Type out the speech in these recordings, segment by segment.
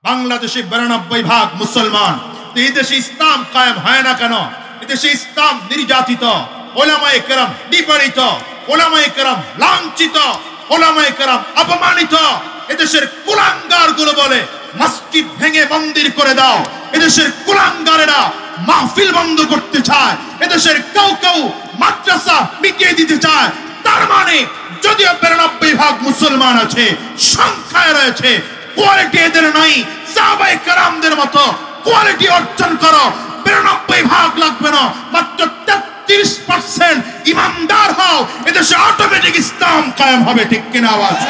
বাংলাদেশে 92% মুসলমান, এই দেশে ইসলাম কায়েম হয় না কেন? এদেশে ইসলাম নির্যাতিত, ওলামায়ে কেরাম নিপীড়িত, ওলামায়ে কেরাম লাঞ্ছিত, ওলামায়ে কেরাম অপমানিত। এদেশের কুলাঙ্গার গুলো বলে মসজিদ ভেঙে মন্দির করে দাও। এদেশের কুলাঙ্গারেরা মাহফিল বন্ধ করতে চায়। এদেশের কেউ মাদ্রাসা মিটিয়ে দিতে চায়। তার মানে যদিও 92% মুসলমান আছে, সংখ্যায় রয়েছে, কোয়ালিটি এদের নাই। সাহাবায়ে কেরামদের মতো কোয়ালিটি অর্জন করো, 92% লাগবে না, মাত্র 33% ইমানদার হও, এদেশে অটোমেটিক ইসলাম কায়েম হবে। ঠিক কিনা আওয়াজ?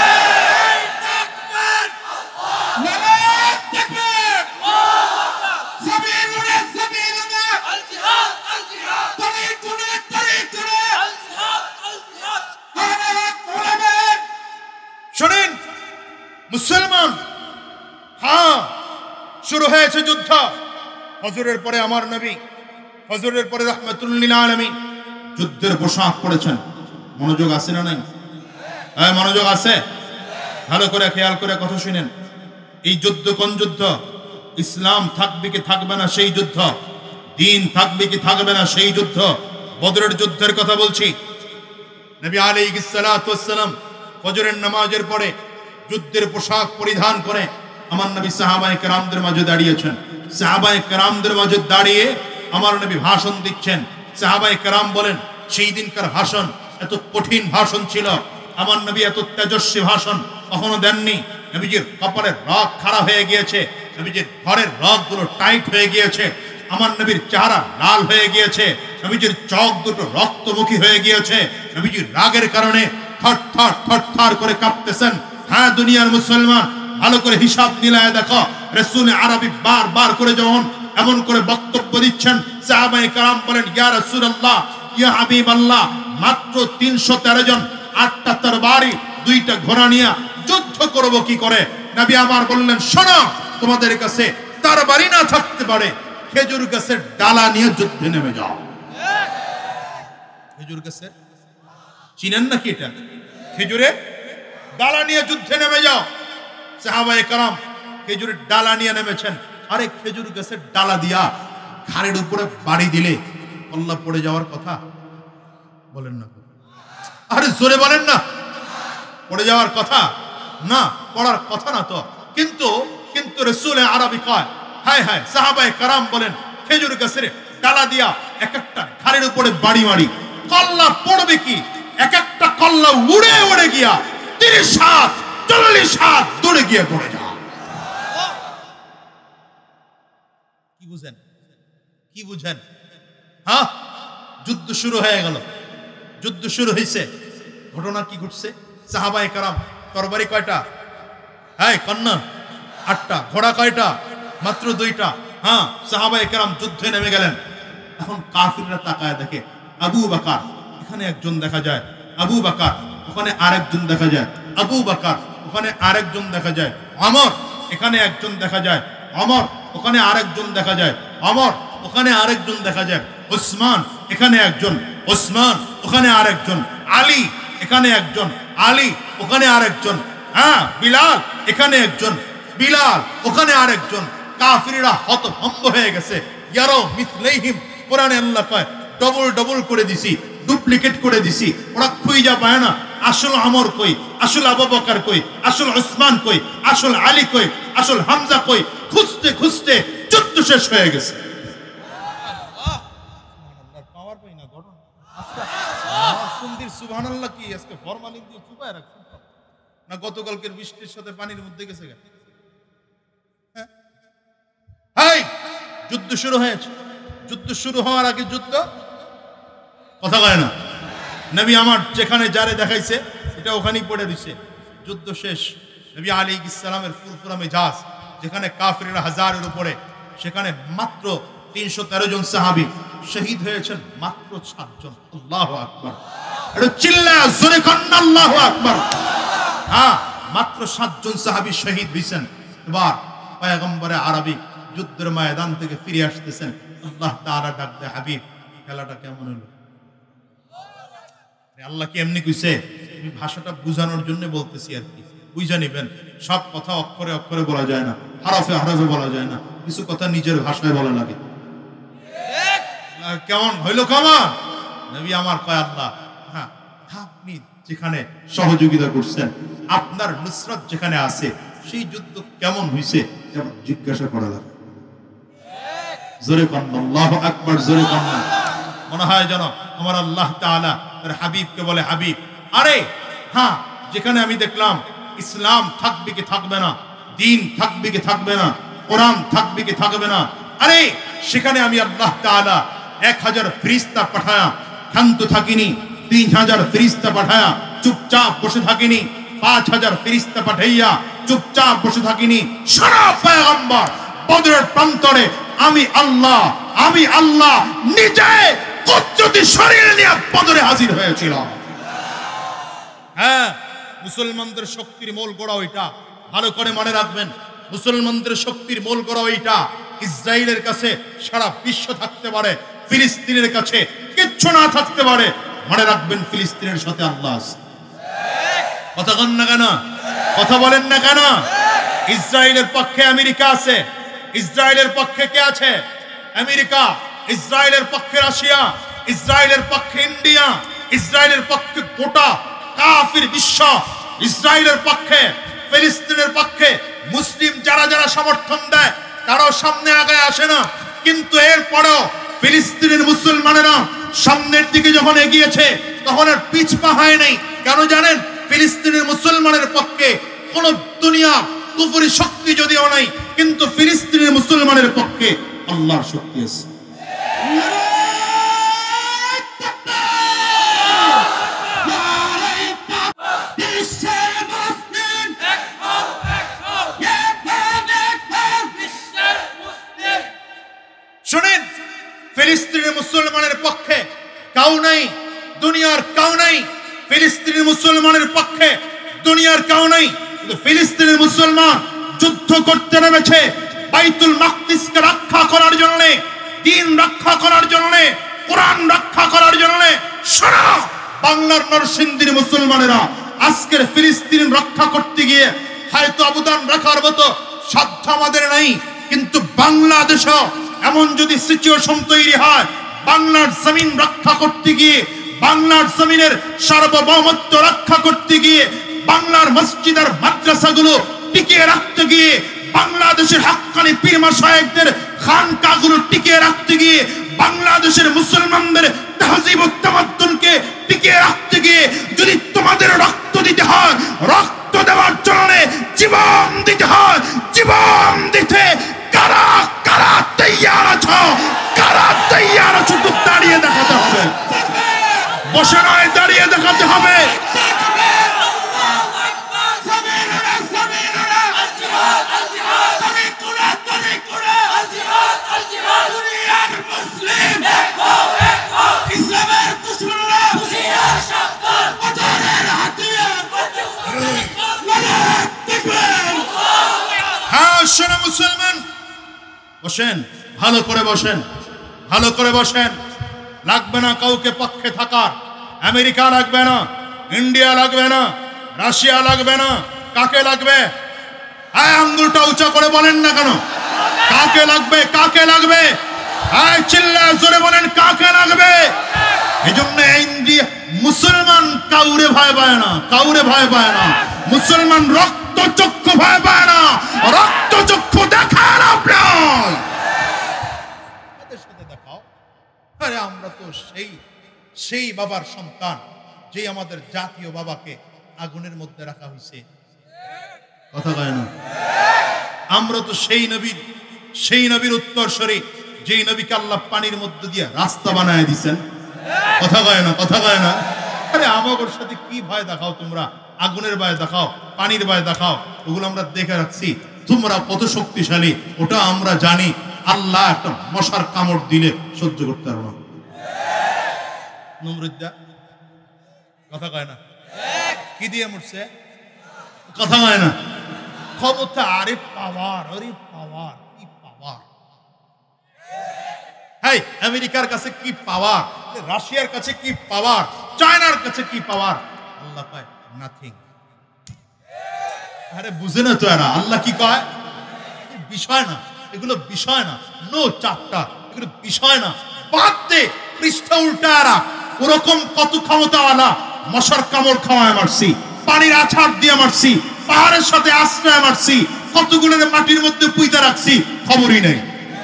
শোনেন মুসলমান, হ্যাঁ শুরু হয়েছে যুদ্ধ। হজরের পরে আমার নবী, হজরের পরে রাহমাতুল লিল আলামিন যুদ্ধের পোশাক পরেছেন। মনোযোগ আছে না নাই? হ্যাঁ মনোযোগ আছে। ভালো করে খেয়াল করে কথা শুনেন। এই যুদ্ধ কোন যুদ্ধ? ইসলাম থাকবে কি থাকবে না সেই যুদ্ধ, দ্বীন থাকবে কি থাকবে না সেই যুদ্ধ। বদরের যুদ্ধের কথা বলছি। নবী আলাইহিস সালাতু ওয়াস সালাম ফজরের নামাজের পরে যুদ্ধের পোশাক পরিধান করে আমার নবী সাহাবায়ে কেরামদের মাঝে দাঁড়িয়েছেন। সাহাবায়ে কেরামদের মাঝে দাঁড়িয়ে আমার নবী ভাষণ দিচ্ছেন। সাহাবায়ে কেরাম বলেন সেই দিনকার ভাষণ এত কঠিন ভাষণ ছিল, আমার নবী এত তেজস্বী ভাষণ কখনো দেননি। নবীজির কপালের রগ খাড়া হয়ে গিয়েছে, নবীজির ঘরের রগগুলো টাইট হয়ে গিয়েছে, আমার নবীর চেহারা লাল হয়ে গিয়েছে, নবীজির চোখ দুটো রক্তমুখী হয়ে গিয়েছে, নবীজির রাগের কারণে থরথর করে কাঁপতেছেন। হ্যাঁ দুনিয়ার মুসলমান, ভালো করে হিসাব মিলায় দেখো, রাসূল আরবি বারবার করে যখন এমন করে বক্তব্য দিচ্ছেন, সাহাবায়ে কেরাম বলেন ইয়া রাসূলুল্লাহ, ইয়া হাবিবাল্লাহ, মাত্র 313 জন, 8টা তরবারি, 2টা ঘোড়া নিয়ে যুদ্ধ করব কি করে? নবী আমার বললেন শোনো, তোমাদের কাছে তরবারি না থাকতে পারে, খেজুর গাছের ডালা নিয়ে যুদ্ধে নেমে যাও। খেজুর গাছের চিনেন নাকি এটা? খেজুরের ডালা নিয়ে যুদ্ধে নেমে যাও। সাহাবায়ে কেরাম খেজুরের ডালা নিয়ে নেমেছেন। আরে খেজুর গাছের ডালা দিয়া ঘাড়ের উপরে বাড়ি দিলে কল্লা পড়ে যাওয়ার কথা বলেন না? আরে জোরে বলেন না, পড়ে যাওয়ার কথা না, পড়ার কথা না তো। কিন্তু রাসূল আরবি কয় হায় হায়, সাহাবায়ে কেরাম বলেন খেজুর গাছের ডালা দিয়া এক একটা ঘাড়ের উপরে বাড়ি মারি, কল্লা পড়বে কি? এক একটা কল্লা উড়ে উড়ে গিয়া 30 হাত 40 হাত দূরে গিয়ে পড়ে যা। কি বুঝেন? কি বুঝেন? হ্যাঁ যুদ্ধ শুরু হয়ে গেল। যুদ্ধ শুরু হয়েছে। ঘটনা কি ঘটছে? সাহাবায়ে কেরাম তরবারি কয়টা? হ্যাঁ কন্যা 8টা, ঘোড়া কয়টা? মাত্র 2টা। হ্যাঁ সাহাবায়ে কেরাম যুদ্ধে নেমে গেলেন। এখন কাফিররা তাকায় দেখে আবু বকর এখানে একজন দেখা যায়, আবু বকর ওখানে আরেকজন দেখা যায়, আবু বকর ওখানে আরেকজন দেখা যায়, ওমর এখানে একজন দেখা যায়, ওমর ওখানে আরেকজন দেখা যায়, ওমর ওখানে আরেকজন দেখা যায়, উসমান এখানে একজন, উসমান ওখানে আরেকজন, আলী এখানে একজন, আলী ওখানে আরেকজন, হ্যাঁ বিলাল এখানে একজন, বিলাল ওখানে আরেকজন। কাফিররা হতভম্ব হয়ে গেছে। ইয়ারো মিসলাইহিম, কোরআনে আল্লাহ কয় ডবল করে দিছি, ডুপ্লিকেট করে দিছি। ওরা খুঁজে পায় না আসল আমর কই, আসল আবু বকর কই, আসল উসমান কই, আসল আলী কই, আসল হামজা কই। খুঁজতে খুঁজতে যুদ্ধ শেষ হয়ে গেছে। সুবহানাল্লাহ, পাওয়ার পাই না ঘটনা আজকে। সুন্দর সুবহানাল্লাহ কি আজকে ফরমালিন দিয়ে চুপায় রাখছেন না? গতকালকের বৃষ্টির সাথে পানির মধ্যে গেছে। হ্যাঁ যুদ্ধ শুরু হয়েছে। যুদ্ধ শুরু হওয়ার আগে যুদ্ধ কথা কয় না। নবী আমার যেখানে যারে দেখাইছে এটা ওখানেই পড়ে দিছে। যুদ্ধ শেষ। নবী আলাইহিস সালামের ফুরফুরা মেজাজ, যেখানে কাফিররা হাজারের উপরে, সেখানে মাত্র 313 জন সাহাবী শহীদ হয়েছেন, মাত্র 7 জন। আল্লাহু আকবার, এটা চিল্লায়া জোরে কান্না আল্লাহু আকবার। হ্যাঁ মাত্র 7 জন সাহাবী শহীদ হয়েছেন। এবার পয়গম্বরে আরবি যুদ্ধের ময়দান থেকে ফিরে আসতেছেন। আল্লাহ তাআলা ডাক দেয়, হাবিব খেলাটা কেমন হলো? আল্লাহ কি এমনি কইছে? আমি ভাষাটা বোঝানোর জন্য বলতেছি আর কি, বুঝে নেবেন। সব কথা অক্ষরে অক্ষরে বলা যায় না, হরফে হরফে বলা যায় না, কিছু কথা নিজের ভাষায় বলা লাগে। কেমন হইল কেমন? নবী আমার কয় আল্লাহ, হ্যাঁ আপনি যেখানে সহযোগিতা করছেন, আপনার নুসরত যেখানে আছে, সেই যুদ্ধ কেমন হইছে জিজ্ঞাসা করা লাগে। জোরে কন্যা আল্লাহু আকবার, জোরে কন্যা। মনে হয় যেন আমার আল্লাহ তাআলা তার হাবিবকে বলে, হাবিব আরে হ্যাঁ, যেখানে আমি দেখলাম ইসলাম থাকবে কি থাকবে না, দ্বীন থাকবে কি থাকবে না, কোরআন থাকবে কি থাকবে না, আরে সেখানে আমি আল্লাহ তাআলা 1000 ফেরেশতা পাঠায়া শান্ত থাকিনি, 3000 ফেরেশতা পাঠায়া চুপচাপ বসে থাকিনি, 5000 ফেরেশতা পাঠাইয়া চুপচাপ বসে থাকিনি। সারা পয়গম্বর বদরের প্রান্তরে আমি আল্লাহ নিজে কুদরতি শরীর নিয়ে বদরে হাজির হয়েছিলাম। হ্যাঁ, মুসলমানদের শক্তির মূল গোড়া ওইটা, ভালো করে মনে রাখবেন। মুসলমানদের শক্তির মূল গোড়া ওইটা। ইসরায়েলের কাছে সারা বিশ্ব থাকতে পারে, ফিলিস্তিনের কাছে কিচ্ছু না থাকতে পারে, মনে রাখবেন ফিলিস্তিনের সাথে আল্লাহ আছে। কথা বলেন না কেন? কথা বলেন না কেন? ইসরায়েলের পক্ষে আমেরিকা আছে, ইসরায়েলের পক্ষে কে আছে? আমেরিকা। ইসরায়েলের পক্ষে রাশিয়া, ইসরায়েলের পক্ষে ইন্ডিয়া, ইসরায়েলের পক্ষে গোটা কাফির বিশ্ব, ইসরায়েলের পক্ষে, ফিলিস্তিনের পক্ষে মুসলিম যারা যারা সমর্থন দেয় তারাও সামনে আগায় আসে না। কিন্তু এরপরেও ফিলিস্তিনের মুসলমানেরা সামনের দিকে যখন এগিয়েছে তখন আর পিছপা হয় নাই। কেন জানেন? ফিলিস্তিনের মুসলমানের পক্ষে কোন দুনিয়া কুফরি শক্তি যদিও নাই, কিন্তু ফিলিস্তিনের মুসলমানের পক্ষে আল্লাহর শক্তি আছে। শুনেন, ফিলিস্তিনের মুসলমানের পক্ষে কাউ নাই, দুনিয়ার কাউ নাই। ফিলিস্তিনের মুসলমানের পক্ষে দুনিয়ার কাউ নাই, কিন্তু ফিলিস্তিনের মুসলমান যুদ্ধ করতে নেমেছে বাইতুল মাকদিসকে রক্ষা করার জন্য, দ্বীন রক্ষা করার জন্য, কোরআন রক্ষা করার জন্য। সারা বাংলার নরসিংদীর মুসলমানেরা আজকের ফিলিস্তিন রক্ষা করতে গিয়ে হয়তো অবদান রাখার মতো সাধ্য আমাদের নাই, কিন্তু বাংলাদেশও এমন যদি সিচুয়েশন তৈরি হয়, বাংলার জমিন রক্ষা করতে গিয়ে, বাংলার জমিনের সার্বভৌমত্ব রক্ষা করতে গিয়ে, বাংলার মসজিদ আর মাদ্রাসাগুলো টিকিয়ে রাখতে গিয়ে, বাংলাদেশের হাক্কানি পীর মাশায়েখদের খানকাগুলো টিকিয়ে রাখতে গিয়ে, বাংলাদেশের মুসলমানদের তাহজিব ও তামাদ্দুনকে টিকিয়ে রাখতে গিয়ে যদি তোমাদের রক্ত দিতে হয়, রক্ত দেওয়ার জন্য জীবন দিতে হয়, জীবন দিতে কারা কারা তৈয়ার আছো, কারা তৈয়ার আছো? তো দাঁড়িয়ে দেখাতে হবে, বসে নয়, দাঁড়িয়ে দেখাতে হবে। হ্যাঁ শোনো মুসলমান, বসেন, ভালো করে বসেন, ভালো করে বসেন। লাগবে না কাউকে পক্ষে থাকার। আমেরিকা লাগবে না, ইন্ডিয়া লাগবে না, রাশিয়া লাগবে না। কাকে লাগবে? হ্যাঁ, আঙ্গুলটা উঁচা করে বলেন না কেন? কাকে লাগবে? কাকে লাগবে? হ্যাঁ, চিল্লায় জোরে বলেন, কাকে লাগবে? এই জন্য ইন্ডিয়া মুসলমান কাউরে ভয় পায় না, কাউরে ভয় পায় না। মুসলমান রক্তচক্ষু ভয় পায় না, রক্তচক্ষু দেখান আপনার। তাদের সাথে দেখাও। আরে আমরা তো সেই বাবার সন্তান, যে আমাদের জাতীয় বাবাকে আগুনের মধ্যে রাখা হয়েছে। কথা কয় না? আমরা তো সেই নবীর উত্তরসূরি, যেই নবীকে আল্লাহ পানির মধ্যে দিয়ে রাস্তা বানায় দিচ্ছেন। কথা কয় না? কথা কয় না? আরে আমাদের সাথে কি ভয় দেখাও তোমরা? আগুনের ভয় দেখাও, পানির ভয় দেখাও, ওগুলো আমরা দেখে রাখছি। তোমরা কত শক্তিশালী ওটা আমরা জানি। আল্লাহ একটা মশার কামড় দিলে সহ্য করতে পারো না। নমরুদ্দা কথা কয় না? কি দিয়ে মরছে? কথা কয় না? ক্ষমতা। আরে পাওয়ার, আরে পাওয়ার, কি পাওয়ার! হ্যাঁ, আমেরিকার কাছে কি পাওয়ার, রাশিয়ার কাছে কি পাওয়ার, চায়নার কাছে কি পাওয়ার। আল্লাহ পায় নাথিং। আরে বুঝে না তো এরা, আল্লাহ কি কয় বিষয় না, এগুলো বিষয় না, নো চ্যাপ্টার, এগুলো বিষয় না, বাদ দে, পৃষ্ঠা উল্টারা। ওরকম কত ক্ষমতাওয়ালা মশার কামড় খাওয়ায় মারছি, পানির আছাড় দিয়ে মারছি, পাহাড়ের সাথে আশ্রয় মারছি, কতগুলোর মাটির মধ্যে পুইতা রাখছি, খবরই নেই।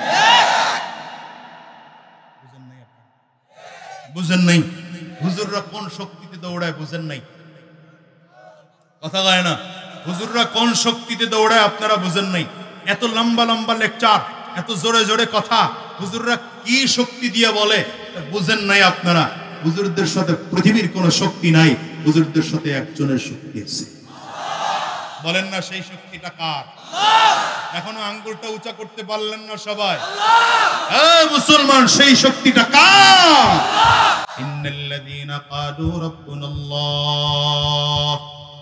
বুঝেন নাই হুজুররা কোন শক্তিতে দৌড়ায়, বুঝেন নাই, কথা কয় না, হুজুররা কোন শক্তিতে দৌড়ায় আপনারা বুঝেন নাই। এত লম্বা লম্বা লেকচার, এত জোরে জোরে কথা, হুজুররা কি শক্তি দিয়ে বলে বুঝেন নাই আপনারা। হুজুরদের সাথে পৃথিবীর কোন শক্তি নাই, হুজুরদের সাথে একজনের শক্তি আছে। বলেন না সেই শক্তিটা কার? এখনো আঙ্গুলটা উঁচা করতে পারলেন না সবাই? মুসলমান, সেই শক্তিটা কার? ইন্নাল্লাযীনা ক্বালু রাব্বুনাল্লাহ,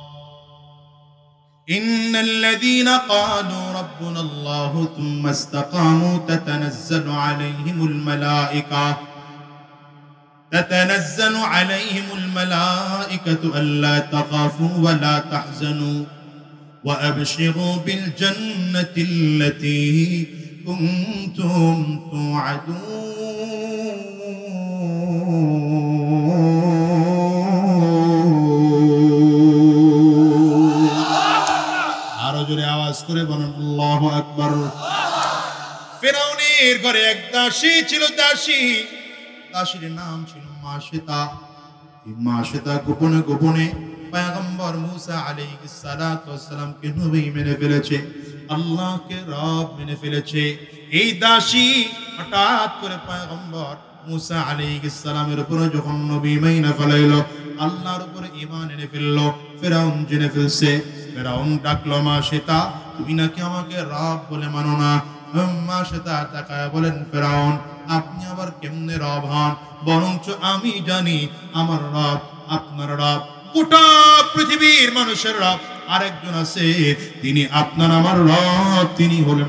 ইন্নাল্লাযীনা ক্বালু রাব্বুনাল্লাহু থুম্মা ইসতাকামু তাতানাজ্জালু আলাইহিমুল মালায়েকা تتنزل عليهم الملائكة ألا تخافوا ولا تحزنوا وأبشروا بالجنة التي كنتم توعدون. আরো জোরে আওয়াজ করে বলুন আল্লাহু আকবার। ফিরআউনের ঘরে এক দাসী ছিল, দাসীর নাম ছিল মাশিতা। মাশিতা গোপনে গোপনে পয়গম্বর মুসা আলাইহিস সালাতু ওয়াস সালামকে নবী মেনে ফেলেছে, আল্লাহকে রব মেনে ফেলেছে। এই দাসী হঠাৎ করে পয়গম্বর মুসা আলাইহিস সালামের উপর যখন নবী মেনে ফেলাইলো, আল্লাহর উপর ঈমান এনে ফেললো, ফিরআউন জেনে ফেলছে। ফিরআউন ডাকলো, মাশিতা তুমি নাকি আমাকে রব বলে মানো না? মাশিতা তাকায় বলেন, ফিরআউন আপনি আবার কেমনে রব হন? বরঞ্চ আমি জানি আমার রব আপনার রব, গোটা পৃথিবীর মানুষের রব আরেকজন আছে, তিনি আপনার আমার রব, তিনি হলেন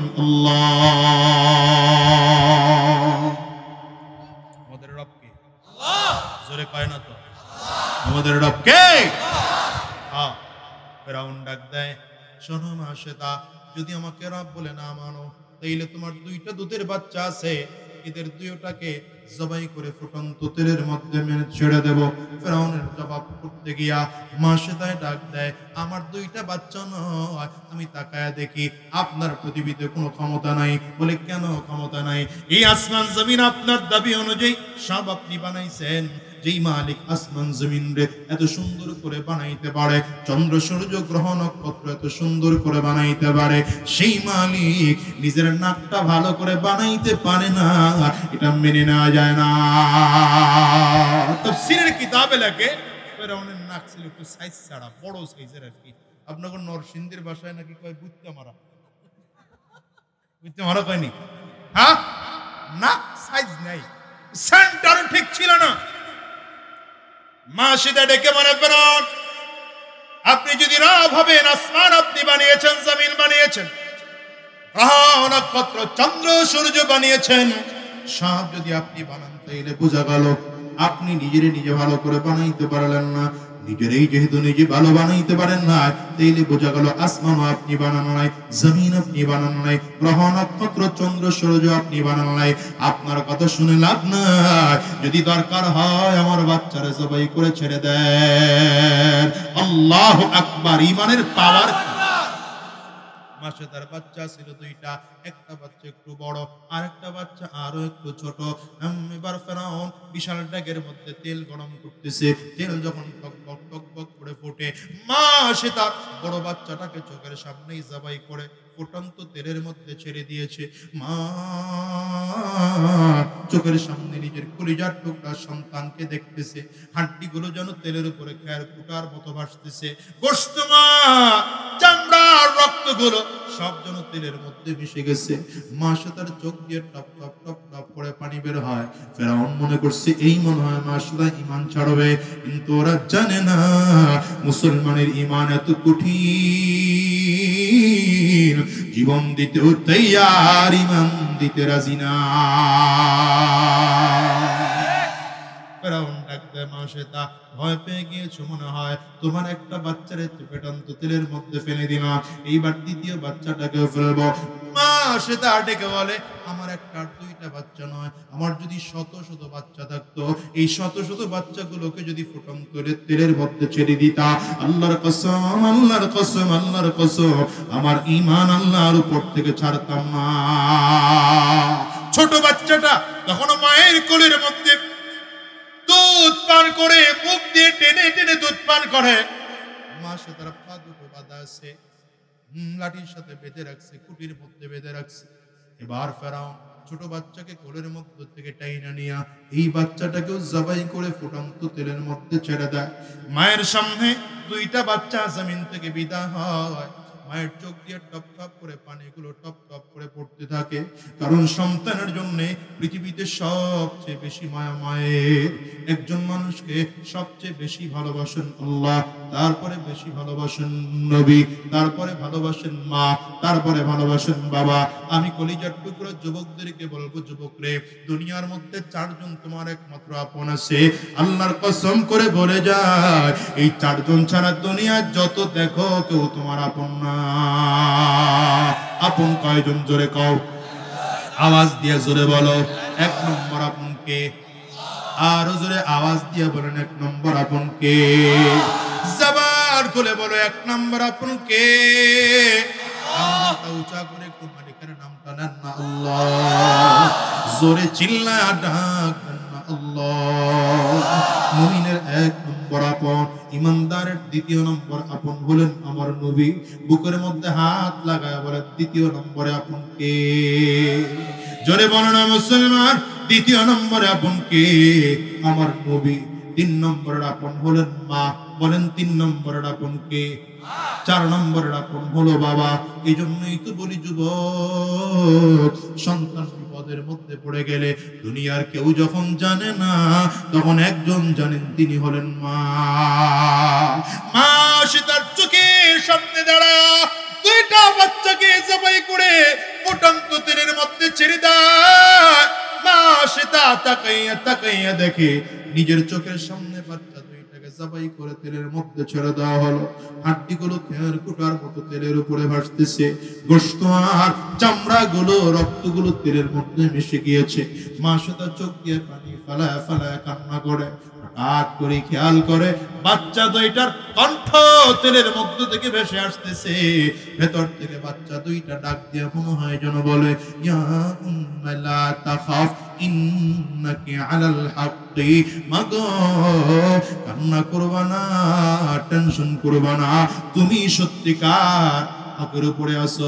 আল্লাহ। আমাদের রব কে? আল্লাহ। জোরে কয় না তো, আমাদের রব কে? হ্যাঁ। ফিরআউন ডাক দেয়, শোনো মাশিতা, যদি আমাকে রব বলে না মানো, তাইলে তোমার দুইটা দুধের বাচ্চা আছে, এদের দুইটাকে জবাই করে ফুটন্ত তেলের মধ্যে মেরে ছেড়ে দেব। ফিরআউনের জবাব করতে গিয়া মাশিতায় ডাক দেয়, আমার দুইটা বাচ্চা নয়, আমি তাকায়া দেখি আপনার পৃথিবীতে কোনো ক্ষমতা নাই। বলে কেন ক্ষমতা নাই? এই আসমান জমিন আপনার দাবি অনুযায়ী সব আপনি বানাইছেন। যেই মালিক আসমান জমিন রে এত সুন্দর করে বানাইতে পারে, চন্দ্র সূর্য গ্রহ নক্ষত্র এত সুন্দর করে বানাইতে পারে, সেই মালিক নিজের নাকটা ভালো করে বানাইতে পারে না, এটা মেনে নেওয়া যায় না। তাফসীরের কিতাবে লেখে ফিরআউনের নাক ছিল একটু সাইজ ছাড়া, বড় সাইজের আর কি। আপনাদের নরসিংদীর ভাষায় নাকি কয় বুইত্তা মারা, বুইত্তা মারা কয়নি? হ্যাঁ, নাক সাইজ নাই, সেন্টার ঠিক ছিল না। মাশিতা ডেকে বলে, ফিরআউন আপনি যদি রব হবেন, আসমান আপনি বানিয়েছেন, জমিন বানিয়েছেন, গ্রহ নক্ষত্র চন্দ্র সূর্য বানিয়েছেন, সব যদি আপনি বানান, তাইলে বোঝা গেল আপনি নিজে ভালো করে বানাইতে পারলেন না। নিজেরই যেহেতু নিজে ভালো বানাইতে পারেন না, তাইলে বোঝা গেল আসমান আপনি বানানো নাই, জমিন আপনি বানানো নাই, গ্রহ নক্ষত্র চন্দ্র সূর্য আপনি বানানো নাই। আপনার কথা শুনে লাভ নাই, যদি দরকার হয় আমার বাচ্চারা জবাই করে ছেড়ে দেন। আল্লাহু আকবার। ঈমানের পাওয়ার। মাশিতার বাচ্চা ছিল দুইটা, একটা বাচ্চা একটু বড়, আরেকটা বাচ্চা আরো একটু ছোট। এবার ফিরআউন বিশাল ডেগের মধ্যে তেল গরম করতেছে। তেল যখন টকবক টকবক করে ফোটে, মাশিতা বড় বাচ্চাটাকে চোখের সামনেই জবাই করে ফুটন্ত তেলের মধ্যে ছেড়ে দিয়েছে। মা চোখের সামনে নিজের কলিজার টুকরা সন্তানকে দেখতেছে, হাড্ডিগুলো যেন তেলের উপরে খেয়ার কুটার মতো ভাসতেছে, গোশত চামড়া রক্তগুলো সব যেন তেলের মধ্যে মিশে গেছে। মাশিতার চোখ দিয়ে টপ টপ টপ টপ করে পানি বের হয়। ফিরআউন মনে করছে এই মনে হয় মাশিতা ঈমান ছাড়বে, কিন্তু ওরা জানে না মুসলমানের ঈমান এত কঠিন, জীবন দিতেও তৈয়ার, ঈমান দিতে রাজি না। ফিরআউন ডাকতে সেটা ভয় পেয়ে গিয়েছো মনে হয়, তোমার একটা বাচ্চারে পেটান্ত তেলের মধ্যে ফেলে দিলাম, এইবার দ্বিতীয় বাচ্চাটাকে ফেলবো। মা সেটা ডেকে বলে, আমার একটা আর দুইটা বাচ্চা নয়, আমার যদি শত শত বাচ্চা থাকতো, এই শত শত বাচ্চাগুলোকে যদি ফুটন্ত তেলের মধ্যে ছেড়ে দিতা, আল্লাহর কসম, আল্লাহর কসম, আল্লাহর কসম, আমার ঈমান আল্লাহর উপর থেকে ছাড়তাম না। ছোট বাচ্চাটা তখন মায়ের কোলের মধ্যে দুধ পান করে, মুখ দিয়ে টেনে টেনে দুধ পান করে। মা সে তার পা দুটো বাঁধা আছে, লাঠির সাথে বেঁধে রাখছে, খুঁটির মধ্যে বেঁধে রাখছে। এবার ফেরাউন ছোট বাচ্চাকে কোলের মধ্যে থেকে টাইনা নিয়া এই বাচ্চাটাকেও জবাই করে ফুটন্ত তেলের মধ্যে ছেড়ে দেয়। মায়ের সামনে দুইটা বাচ্চা জমিন থেকে বিদায় হয়। মায়ের চোখ দিয়ে টপ টপ করে পানিগুলো টপ টপ করে পড়তে থাকে, কারণ সন্তানের জন্য পৃথিবীতে সবচেয়ে বেশি মায়া মায়ের। একজন মানুষকে সবচেয়ে বেশি ভালোবাসেন আল্লাহ, তারপরে বেশি ভালোবাসেন নবী, তারপরে ভালোবাসেন মা, তারপরে ভালোবাসেন বাবা। আমি কলিজার টুকরো যুবকদেরকে বলবো, যুবক রে, দুনিয়ার মধ্যে চারজন তোমার একমাত্র আপন আছে। আল্লাহর কসম করে বলে যায়, এই চারজন ছাড়া দুনিয়া যত দেখো কেউ তোমার আপন না। আপন কয়জন? জোরে কও, আওয়াজ দিয়ে জোরে বলো। এক নম্বর আপন কে? আরো জোরে আওয়াজ দিয়ে বলেন, এক নম্বর আপন কে? জবান খুলে বলো, এক নম্বর আপন কে? উঁচা করে একটু মালিকের নামটা নেন না, আল্লাহ। জোরে চিল্লায়া ডাক দেন না, আল্লাহ। মুমিনের এক নম্বর আপন, ইমানদারের দ্বিতীয় নম্বর আপন হলেন আমার নবী। বুকের মধ্যে হাত লাগায় বলেন, দ্বিতীয় নম্বরে আপন কে? জোরে বলো না মুসলমান, দ্বিতীয় নম্বরে আপন কে? আমার নবী। তিন নম্বরের আপন হলেন মা, বলেন তিন নম্বরের আপন কে? চার নম্বরের আপন হলো বাবা। এই জন্যই তো বলি যুবক, সন্তান বিপদের মধ্যে পড়ে গেলে দুনিয়ার কেউ যখন জানে না, তখন একজন জানেন, তিনি হলেন মা। মা সে তার চোখের সামনে দাঁড়ায় দুইটা বাচ্চাকে জবাই করে ফুটন্ত তেলের মধ্যে ছেড়ে দেয়। মা সে তাকাইয়া তাকাইয়া দেখে নিজের চোখের সামনে বাচ্চা দুইটাকে জবাই করে তেলের মধ্যে ছেড়ে দেওয়া হলো। হাড্ডিগুলো খেয়ার কুটার মতো তেলের উপরে ভাসতেছে, গোশত আর চামড়া গুলো, রক্তগুলো তেলের মধ্যে মিশে গিয়েছে। মা সে তার চোখ দিয়ে পানি ফালায় ফালায় কান্না করে। হঠাৎ করে খেয়াল করে বাচ্চা দুইটার কণ্ঠ তেলের মধ্য থেকে ভেসে আসতেছে। ভেতর থেকে বাচ্চা দুইটা ডাক দিয়ে মনে হয় যেন বলে, ইয়া উম্মা লা তাখাফ ইন্নাকি আলাল হাক্কি। মাগো, কান্না করবা না, টেনশন করবা না, তুমি সত্যিকার হকের উপরে আছো।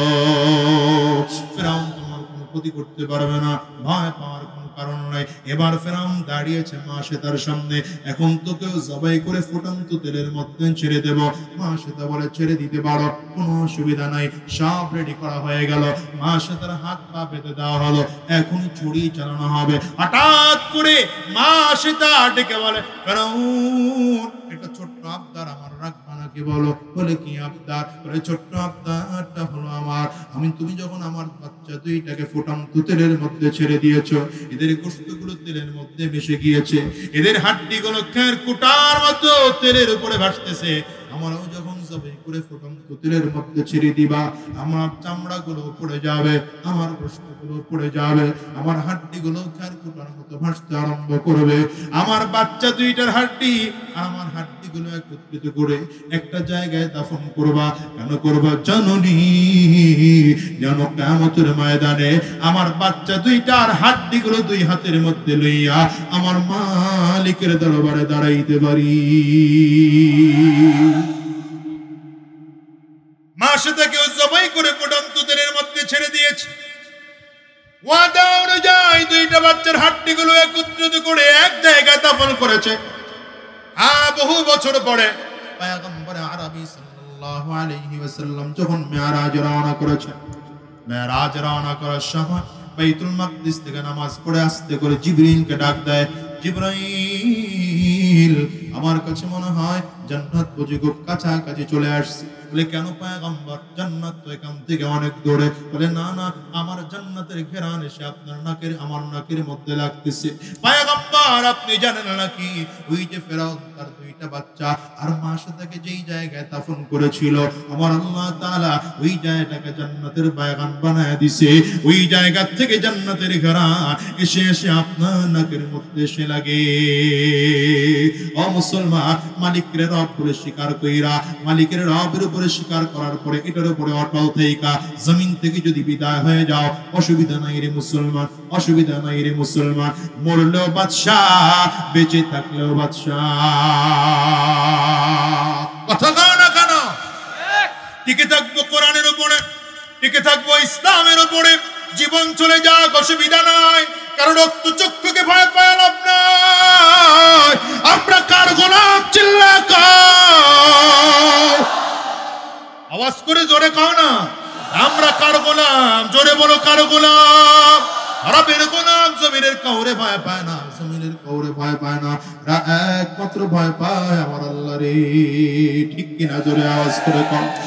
ফেরাউন তোমার কোনো ক্ষতি করতে পারবে না, ভয় পাওয়ার কারণ নাই। এবার ফেরাউন দাঁড়িয়েছে মা সে তার সামনে, এখন তোকেও জবাই করে ফুটন্ত তেলের মধ্যে ছেড়ে দেব। মা সে তা বলে, ছেড়ে দিতে পারো, কোনো অসুবিধা নাই, সব রেডি করা হয়ে গেল। মা সে তার হাত পা বেঁধে দেওয়া হলো, এখন ছুরি চালানো হবে। হঠাৎ করে মা সে তা ডেকে বলে, ফেরাউন এটা ছোট্ট আবদার আমার রাখবা নাকি? বলো। বলে কি আবদার? বলে ছোট্ট আবদারটা হলো আমার, তুমি যখন আমার বাচ্চা দুইটাকে ফুটন্ত তেলের মধ্যে ছেড়ে দিয়েছো, এদের গোশতগুলো তেলের মধ্যে মিশে গিয়েছে, এদের হাড্ডিগুলো খের কুটার মতো তেলের উপরে ভাসতেছে। আমরাও যখন জবাই করে ফুটন্ত তেলের মধ্যে ছেড়ে দিবা, আমার চামড়াগুলো পড়ে যাবে, আমার গোশতগুলো পড়ে যাবে, আমার হাড্ডিগুলো খের কুটার মতো ভাসতে আরম্ভ করবে। আমার বাচ্চা দুইটার হাড্ডি আমার হাড্ডিগুলো একত্রিত করে একটা জায়গায় দাফন করবা। কেন করবা জানোনি? যেন কিয়ামতের ময়দানে আমার বাচ্চা দুইটার হাড্ডিগুলো দুই হাতের মধ্যে লইয়া আমার মালিকের দরবারে দাঁড়াইতে পারি। মা সে তাকে জবাই করে ফুটন্ত তেলের মধ্যে ছেড়ে দিয়েছে। ওয়াদা অনুযায়ী দুইটা বাচ্চার হাড্ডিগুলো একত্রিত করে এক জায়গায় দাফন করেছে। বহু বছর পরে পয়গম্বর আরবি সাল্লাল্লাহু আলাইহি ওয়াসাল্লাম যখন মেরাজ রওনা করেছেন, মেরাজ রওনা করার সময় বাইতুল মাকদিস থেকে নামাজ পড়ে আস্তে করে জিবরিলকে ডাক দেয়, জিবরাইল আমার কাছে মনে হয় জান্নাত বুঝি খুব কাছাকাছি চলে আসছে। বলে কেন পয়গম্বর, জান্নাত তো এখান থেকে অনেক দূরে। বলে না না, আমার জান্নাতের ঘেরান এসে আপনার নাকের আমার নাকের মধ্যে লাগতেছে। পয়গম্বর আপনি জানেন নাকি ওই যে ফেরাউন তার দুইটা বাচ্চা আর মার সাথে যেই জায়গায় দাফন করেছিল আমার আল্লাহ তাআলা ওই জায়গাটাকে জান্নাতের বাগান বানায় দিছে। ওই জায়গা থেকে জান্নাতের ঘেরান এসে এসে আপনার নাকের মধ্যে এসে লাগে। ও মুসলমান, মালিকের রব বলে স্বীকার কইরা, মালিকের রবের উপরে স্বীকার করার পরে এটার উপরে অটল থেইকা জমিন থেকে যদি বিদায় হয়ে যাও, অসুবিধা নাই রে মুসলমান, অসুবিধা নাই রে মুসলমান। মরলেও বাদশাহ, বেঁচে থাকলেও বাদশাহ। কথা কও না কেন? টিকে থাকবো কোরআনের উপরে, টিকে থাকবো ইসলামের উপরে। জীবন চলে যাক অসুবিধা নাই, কারণ রক্ত চক্ষুকে ভয় পায় লাভ নাই। আমরা কার গোলাম? চিল্লা কও, আওয়াজ করে জোরে কও না। আমরা কার গোলাম? জোরে বলো কার গোলাম? রবের গোলাম, জমিনের কাউরে ভয় পায় না, জমিনের কাউরে ভয় পায় না, একমাত্র ভয় পায় আমার আল্লাহ রে। ঠিক কিনা? জোরে আওয়াজ করে কও।